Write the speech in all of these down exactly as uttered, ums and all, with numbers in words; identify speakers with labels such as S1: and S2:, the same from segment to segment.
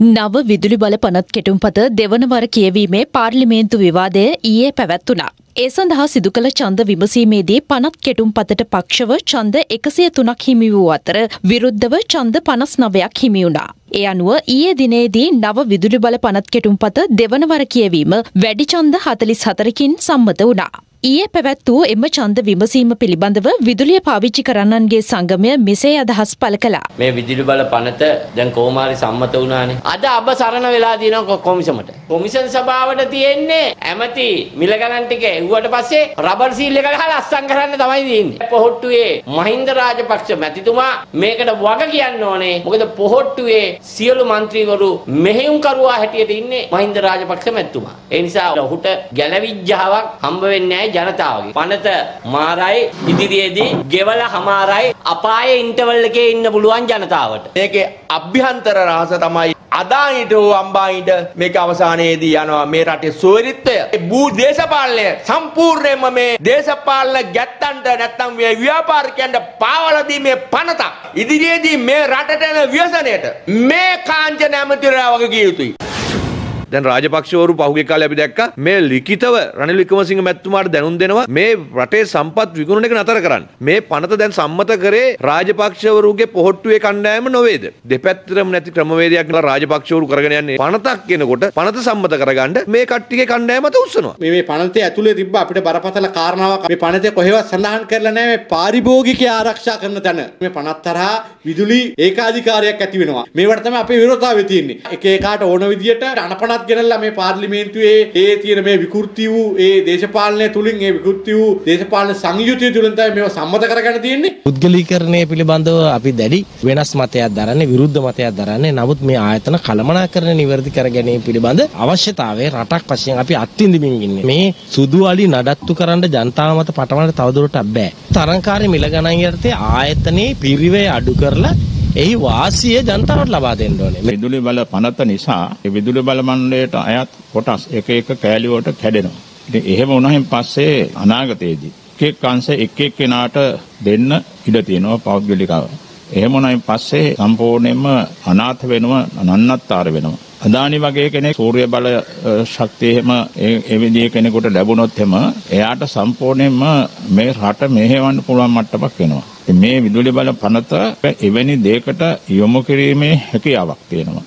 S1: නව විදුලි බල පනත් කෙටුම්පත දෙවන වර කියවීමේ පාර්ලිමේන්තු විවාදය ඊයේ පැවැත්වුණා. ඒ සඳහා සිදු කළ ඡන්ද විමසීමේදී පනත් කෙටුම්පතට පක්ෂව ඡන්ද එකසිය තුනක් හිමි වූ අතර විරුද්ධව ඡන්ද පනස් නවයක් හිමි වුණා. ඒ අනුව ඊයේ දිනේදී නව විදුලි බල පනත් කෙටුම්පත දෙවන වර කියවීම වැඩි ඡන්ද හතළිස් හතරකින් සම්මත වුණා. ඊයේ පැවැත් වූ එම ඡන්ද විමසීම පිළිබඳව විදුලිය පාවිච්චි කරන්නන්ගේ සංගමය මෙසේ අදහස් පළ කළා.
S2: මේ විදුලි බල පනත දැන් කොහොමාරි සම්මත වුණානේ. අද අබ සරණ වෙලා තියෙනවා කොමිසමට. කොමිෂන් සභාවට තියෙන්නේ ඇමති මිල ගණන් ටික එව්වට පස්සේ රබර් සීල් එක ගහලා අස්සම් කරන්න තමයි තියෙන්නේ. පොහොට්ටුවේ මහින්ද රාජපක්ෂ මැතිතුමා මේකට වග කියන්න ඕනේ. මොකද පොහොට්ටුවේ සියලු മന്ത്രിවරු මෙහෙයුම්කරුවා හැටියට ඉන්නේ මහින්ද රාජපක්ෂ මැතිතුමා. ඒ නිසා ඔහුට ගැලවිජ්ජාවක් හම්බ වෙන්නේ ජනතාවගේ පනත මාරයි ඉදිරියේදී ගෙවල හමාරයි අපායේ ඉන්ටර්වල් එකේ ඉන්න පුළුවන් ජනතාවට.
S3: මේකේ අභ්‍යන්තර රහස තමයි අදානිට හෝ අම්බානිට මේක අවසානයේදී යනවා මේ රටේ සුවරිත්වය. භූ දේශපාලනය සම්පූර්ණයෙන්ම මේ දේශපාලන ගැත්තන්ට නැත්නම් මේ ව්‍යාපාරිකයන්ට පාවලා දීමේ පනත ඉදිරියේදී මේ රටට එන ව්‍යසනයට මේ කාංජන ඇමතිවරයා වගේ කිය යුතුයි.
S4: දැන් රාජපක්ෂවරු පහුගිය කාලේ අපි දැක්කා මේ ලිඛිතව රනිල් වික්‍රමසිංහ මැතිතුමාට දැනුම් දෙනවා මේ රටේ සම්පත් විකුණන එක නතර කරන්න. මේ පනත දැන් සම්මත කරේ රාජපක්ෂවරුගේ පොහොට්ටුවේ කණ්ඩායම නොවේද? දෙපැත්තටම නැති ක්‍රමවේදයක් නලා රාජපක්ෂවරු කරගෙන යන්නේ. පනතක් කෙනකොට පනත සම්මත කරගන්න මේ කට්ටියගේ කණ්ඩායම අත උස්සනවා.
S5: මේ මේ පනතේ ඇතුලේ තිබ්බ අපිට බරපතල කාරණාවක් මේ පනතේ කොහෙවත් සඳහන් කරලා නැහැ මේ පාරිභෝගිකය ආරක්ෂා කරන තැන. මේ පනත් තරහා විදුලි ඒකාධිකාරියක් ඇති වෙනවා. මේවට තමයි අපේ විරෝධතාවය තියෙන්නේ. එක එකාට ඕන විදියට අනපනත් ගෙනල්ලා මේ පාර්ලිමේන්තුවේ ඒ තියෙන මේ විකෘති වූ ඒ දේශපාලනය තුලින් ඒ විකෘති වූ දේශපාලන සංයුතිය තුලින් තමයි මේව සම්මත කරගන්න තියෙන්නේ.
S6: පුද්ගලීකරණය පිළිබඳව අපි දැඩි වෙනස් මතයක් දරන්නේ විරුද්ධ මතයක් දරන්නේ. නමුත් මේ ආයතන කළමනාකරණය නිවැරදි කර ගැනීම පිළිබඳ අවශ්‍යතාවය රටක් වශයෙන් අපි අත්විඳින්මින් ඉන්නේ. මේ සුදු අලි නඩත්තු කරන්න ජනතාව මත පටවන්න තවදුරටත් බෑ. තරංකාරී මිල ගණන් යටතේ ආයතනයේ පිරිවේ අඩු කරලා එහි වාසිය ජනතාවට ලබා දෙන්න ඕනේ.
S7: විදුලි බල පනත නිසා ඒ විදුලි බල මණ්ඩලයට අයත් කොටස් එක එක කෑලි වලට කැඩෙනවා. ඉතින් එහෙම වුණායින් පස්සේ අනාගතයේදී එක එක් අංශ එක එක් කෙනාට දෙන්න ඉඩ තියෙනවා පෞද්ගලිකව. එහෙම වුණායින් පස්සේ සම්පූර්ණයෙන්ම අනාථ වෙනවා, නන්නත්තර වෙනවා. අදානි වගේ කෙනෙක් සූර්ය බල ශක්තිය එහෙම ඒ විදිහේ කෙනෙකුට ලැබුණොත් එම එයාට සම්පූර්ණයෙන්ම මේ රට මෙහෙවන්න පුළුවන් මට්ටමක් වෙනවා. මේ විදුලි බල පනත එවැනි දෙයකට යොමු කිරීමේ හැකියාවක් තියෙනවා.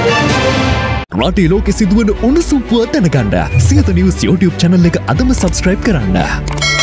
S8: රටේ ලෝකෙ සිදුවන උණුසුම් පුවත් දැනගන්න සියත නිවුස් YouTube channel එක අදම subscribe කරන්න.